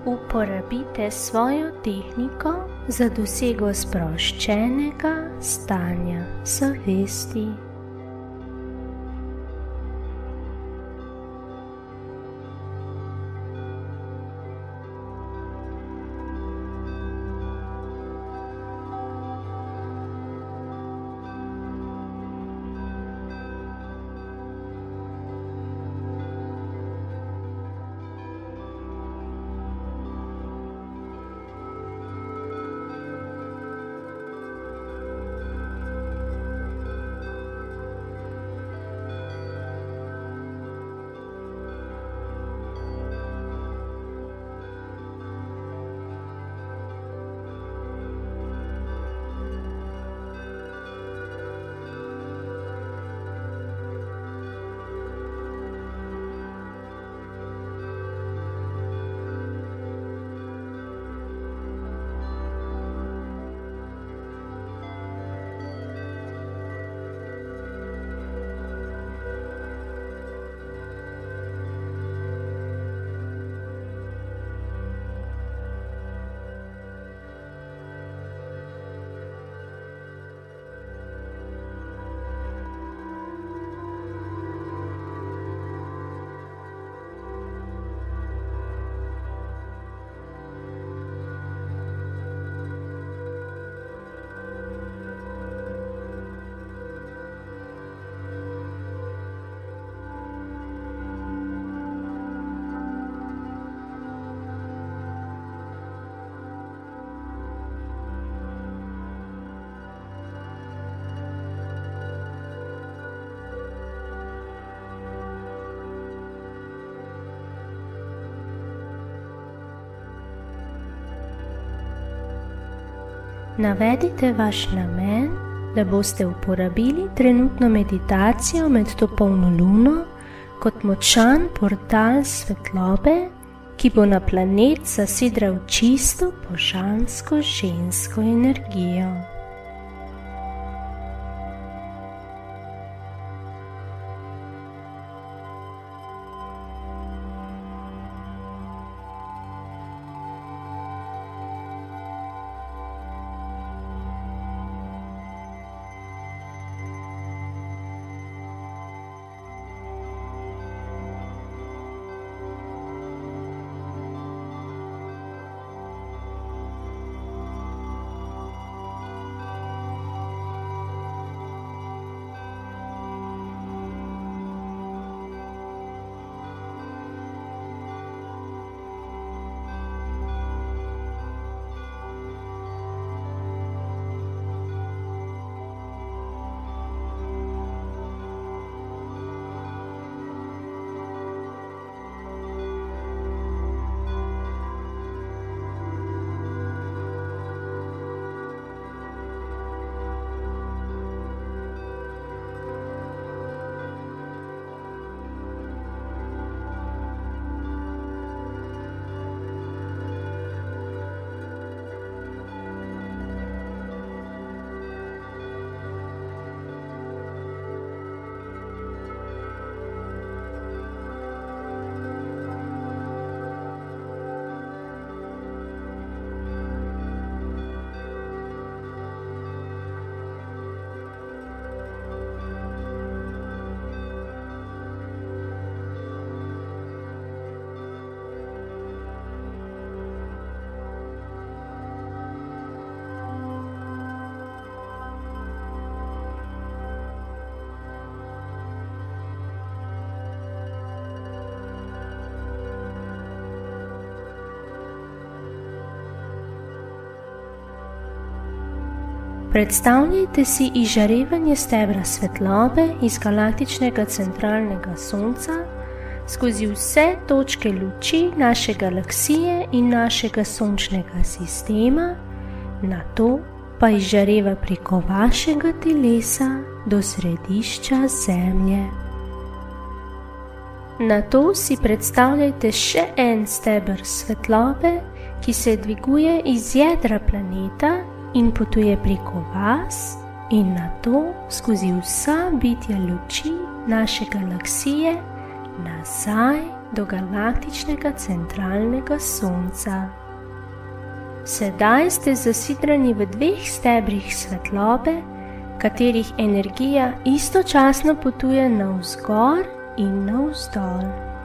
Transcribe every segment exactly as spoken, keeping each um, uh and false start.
Uporabite svojo tehniko za dosego sproščenega stanja zavesti. Navedite vaš namen, da boste uporabili trenutno meditacijo med to polno luno kot močan portal svetlobe, ki bo na planet zasidral čisto božansko žensko energijo. Predstavljajte si izžarevanje stebra svetlobe iz galaktičnega centralnega sonca skozi vse točke luči naše galaksije in našega sončnega sistema, nato pa izžareva preko vašega telesa do središča Zemlje. Nato si predstavljajte še en steber svetlobe, ki se dviguje iz jedra planeta in potuje preko vas in nato skozi vsa bitja luči naše galaksije nazaj do galaktičnega centralnega sonca. Sedaj ste zasidrani v dveh stebrih svetlobe, katerih energija istočasno potuje navzgor in navzdol.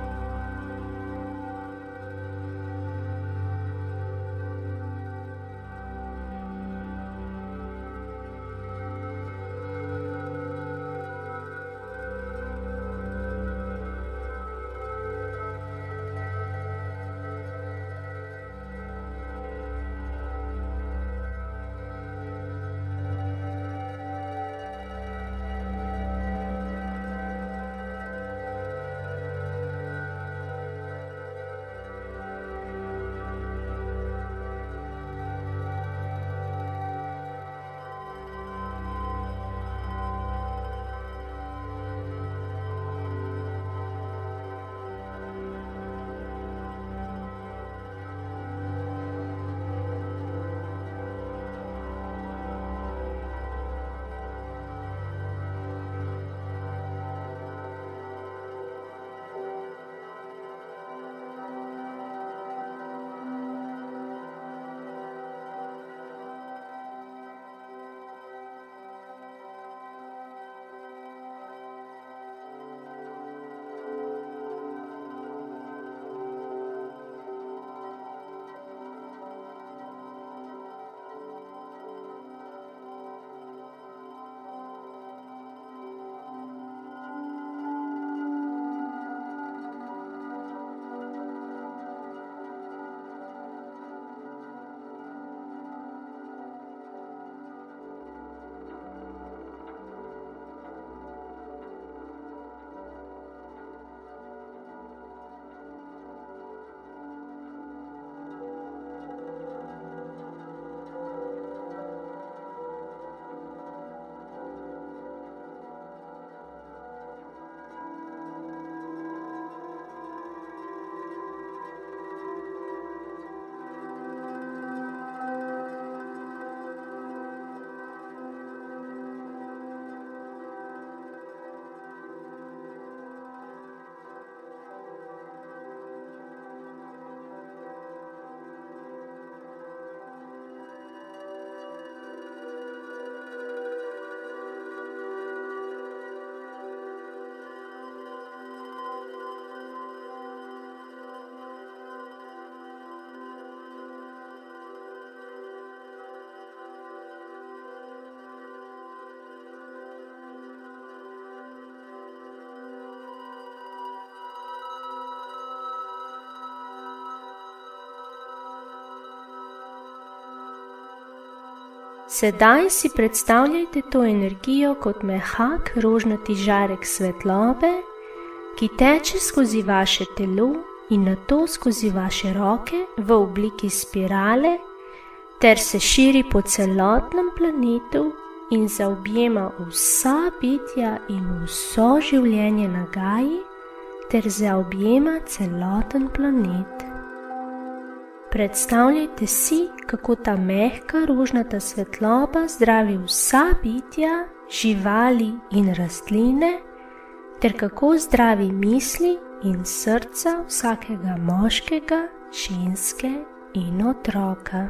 Sedaj si predstavljajte to energijo kot mehak rožnati žarek svetlobe, ki teče skozi vaše telo in nato skozi vaše roke v obliki spirale ter se širi po celotnem planetu in zaobjema vsa bitja in vso življenje na Gaji ter zaobjema celoten planet. Predstavljajte si, kako ta mehka rožnata svetloba zdravi vsa bitja, živali in rastline, ter kako zdravi misli in srca vsakega moškega, ženske in otroka.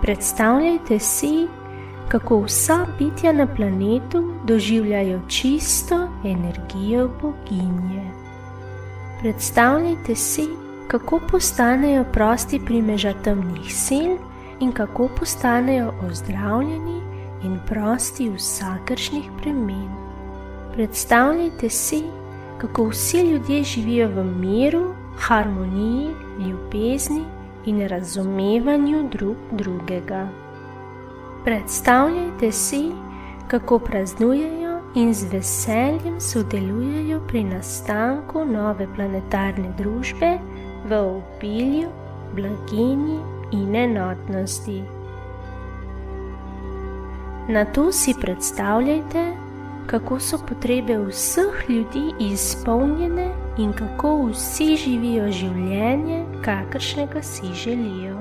Predstavljajte si, kako vsa bitja na planetu doživljajo čisto energijo boginje. Predstavljajte si, kako postanejo prosti primeža temnih sil in kako postanejo ozdravljeni in prosti vsakršnih bremen. Predstavljajte si, kako vsi ljudje živijo v miru, harmoniji, ljubezni in razumevanju drug drugega. Predstavljajte si, kako praznujejo in z veseljem sodelujejo pri nastanku nove planetarne družbe v obilju, blaginji in enotnosti. Nato si predstavljajte, kako so potrebe vseh ljudi izpolnjene in kako vsi živijo življenje, kakršnega si želijo.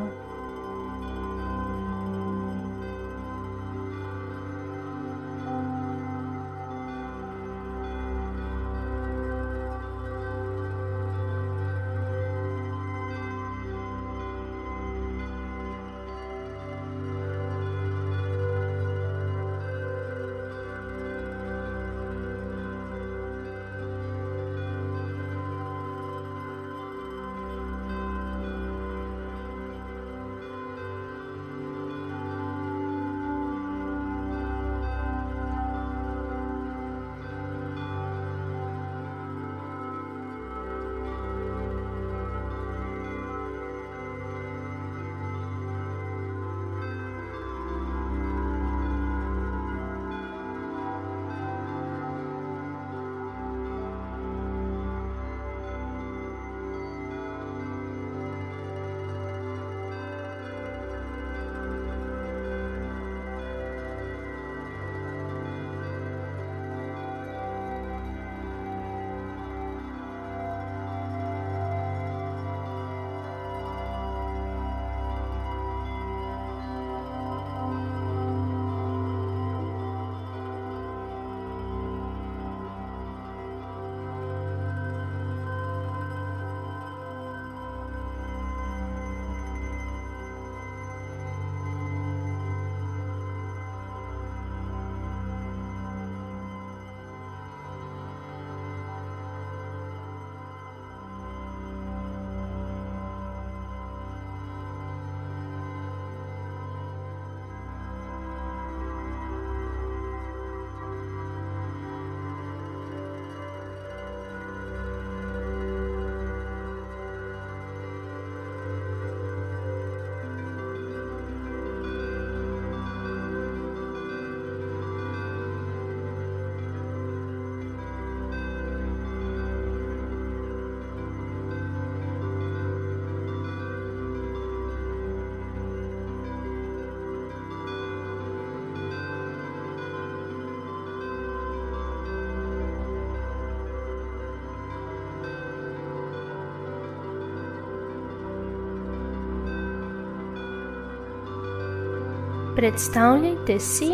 Predstavljajte si,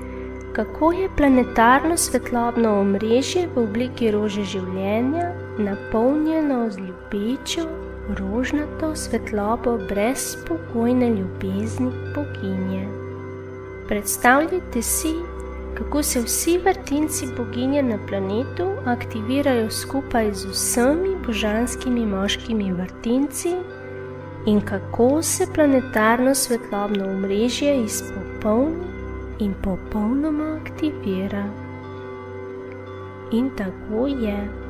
kako je planetarno svetlobno omrežje v obliki rože življenja napolnjeno z ljubečo, rožnato svetlobo brezpogojne ljubezni boginje. Predstavljajte si, kako se vsi vrtinci boginje na planetu aktivirajo skupaj z vsemi božanskimi moškimi vrtinci in kako se planetarno svetlobno omrežje izpopolni in popolnoma aktivira. In tako je.